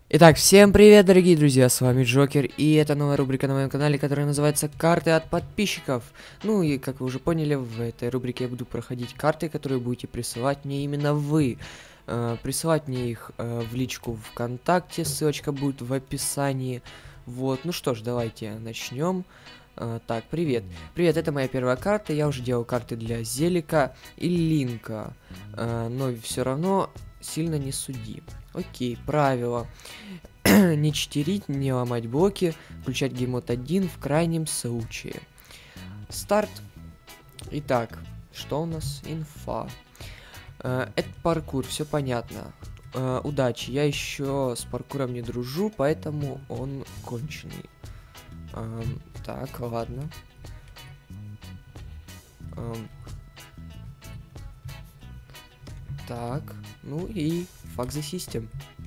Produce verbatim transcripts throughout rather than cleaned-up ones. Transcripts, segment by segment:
Итак, всем привет, дорогие друзья, с вами Джокер, и это новая рубрика на моем канале, которая называется «Карты от подписчиков». Ну и, как вы уже поняли, в этой рубрике я буду проходить карты, которые будете присылать мне именно вы. Э, присылать мне их э, в личку ВКонтакте, ссылочка будет в описании. Вот, ну что ж, давайте начнем. Uh, так, привет. Привет, это моя первая карта. Я уже делал карты для Зелика и Линка. Uh, но все равно сильно не суди. Окей, правило. Не читерить, не ломать блоки, включать геймод один в крайнем случае. Старт. Итак, что у нас? Инфа. Uh, это паркур, все понятно. Uh, удачи. Я еще с паркуром не дружу, поэтому он конченый. Um, так, ладно. Um, так, ну и fuck the system.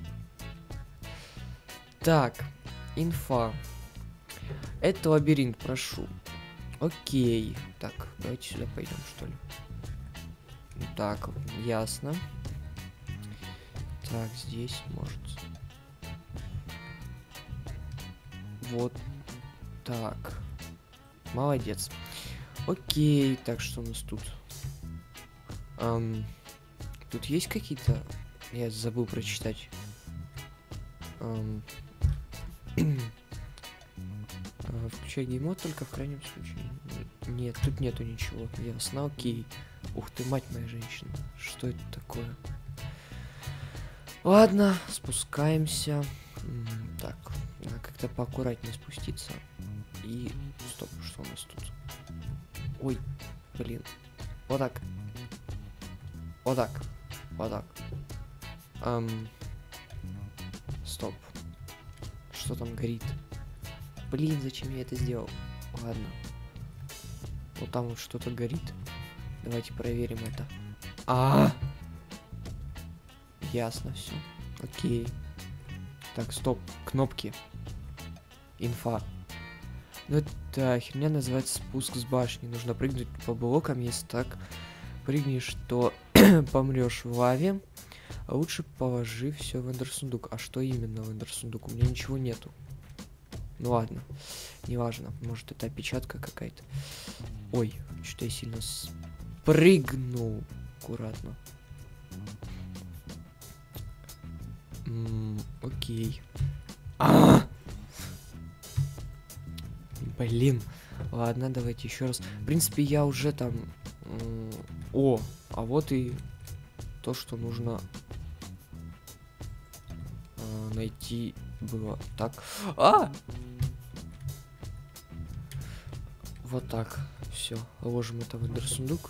Так, инфа. Это лабиринт, прошу. Окей. Так, давайте сюда пойдем, что ли. Так, ясно. Так, здесь может. Вот. Так, молодец. Окей, так что у нас тут? Эм, тут есть какие-то... Я забыл прочитать. Эм, включай геймод только в крайнем случае. Нет, тут нету ничего. Ясно, окей. Ух ты, мать моя женщина. Что это такое? Ладно, спускаемся. Так, надо как-то поаккуратнее спуститься. И... Стоп, что у нас тут? Ой, блин. Вот так. Вот так. Вот так. Эм... Стоп. Что там горит? Блин, зачем я это сделал? Ладно. Вот там вот что-то горит. Давайте проверим это. А, -а, -а! Ясно все. Окей. Так, стоп. Кнопки. Инфа. Ну, эта херня называется спуск с башни. Нужно прыгнуть по блокам. Если так прыгнешь, то помрешь в лаве. А лучше положи все в эндер-сундук. А что именно в эндер-сундук? У меня ничего нету. Ну ладно. Неважно. Может, это опечатка какая-то. Ой, что-то я сильно спрыгнул. Аккуратно. М-м, окей. А-а-а! Блин. Ладно, давайте еще раз. В принципе, я уже там... О, а вот и то, что нужно э, найти было. Так. А! Вот так. Все. Ложим это в эндер-сундук.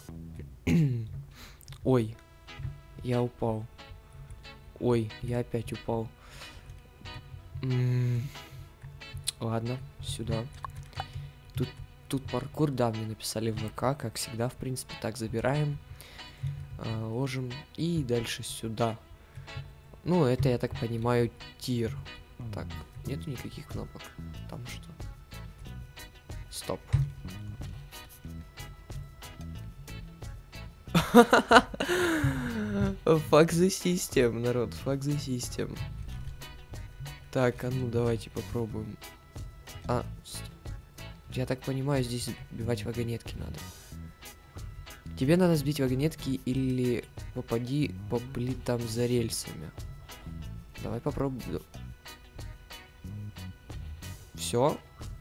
Ой. Я упал. Ой, я опять упал. М-м-м. Ладно, сюда. Тут, тут паркур, да, мне написали в ВК, как всегда, в принципе, так забираем, э, ложим и дальше сюда. Ну, это, я так понимаю, тир. Так, нету никаких кнопок. Там что? Стоп. Fuck the system, народ, fuck the system. Так, а ну давайте попробуем. А, я так понимаю, здесь сбивать вагонетки надо. Тебе надо сбить вагонетки или попади по плитам за рельсами. Давай попробуем. Все.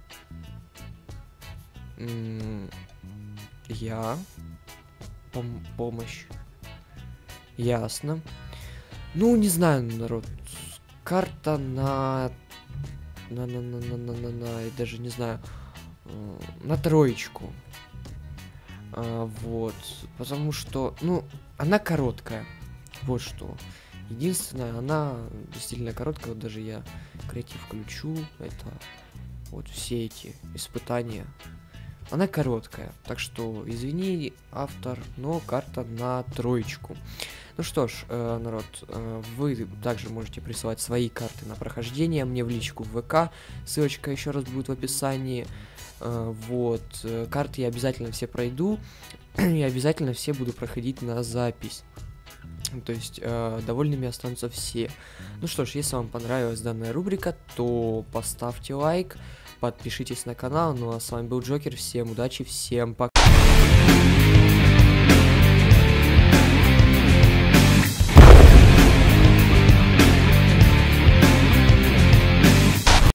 Я. Пом помощь. Ясно. Ну, не знаю, народ. Карта на... На, на, на, на, на, на, на, я даже не знаю. На троечку. А, вот. Потому что, ну, она короткая. Вот что. Единственное, она действительно короткая. Вот даже я креатив включу. Это вот все эти испытания. Она короткая. Так что, извини, автор, но карта на троечку. Ну что ж, э, народ, э, вы также можете присылать свои карты на прохождение мне в личку в ВК. Ссылочка еще раз будет в описании. Э, вот, э, карты я обязательно все пройду. И обязательно все буду проходить на запись. То есть э, довольными останутся все. Ну что ж, если вам понравилась данная рубрика, то поставьте лайк, подпишитесь на канал. Ну а с вами был Джокер. Всем удачи, всем пока.